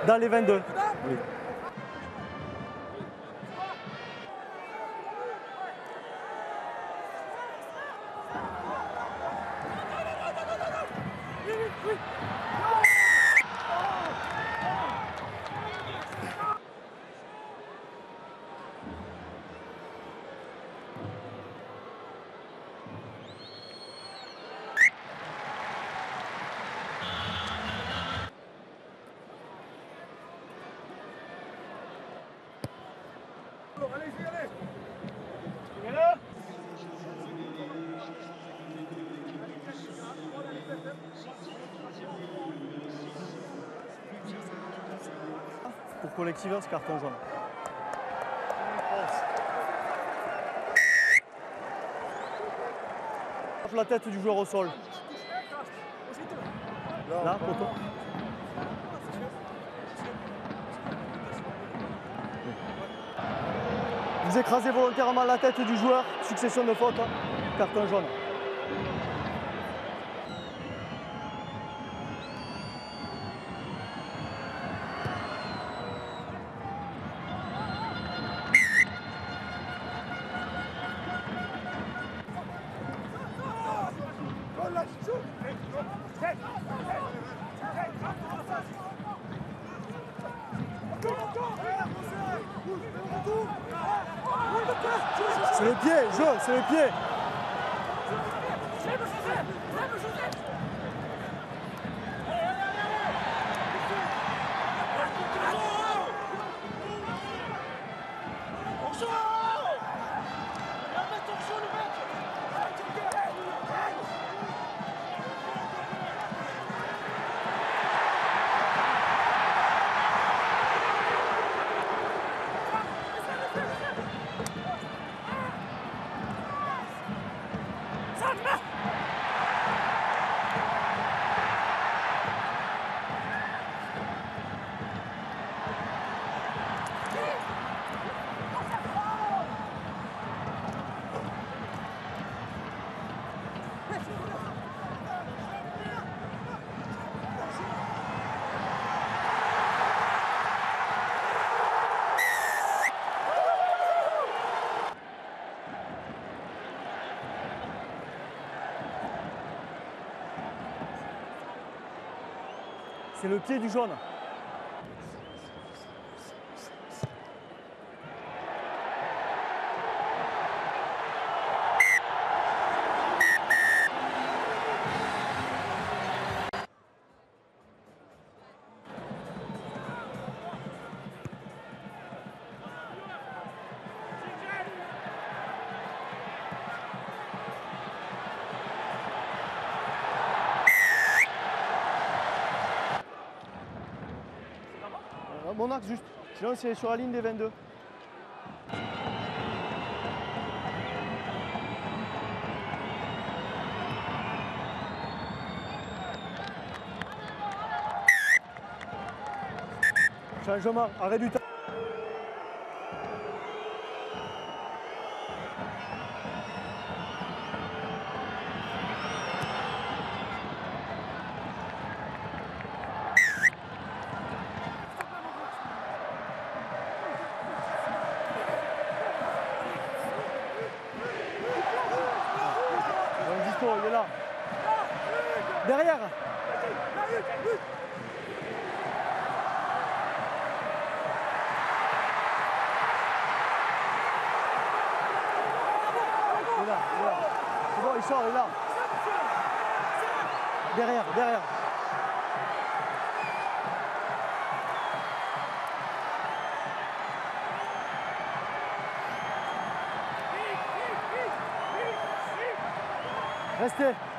Dans les 22. Oui. Pour collectiver, ce carton jaune. La tête du joueur au sol. Là, poteau. Vous écrasez volontairement la tête du joueur, succession de fautes, carton jaune. C'est les pieds, jaune, c'est les pieds. C'est le pied du jaune. Mon axe juste, sinon c'est sur la ligne des 22. Changement, arrêt du temps. Il est là. Derrière. Il est là. C'est bon, il sort, il est là. Derrière. Restez.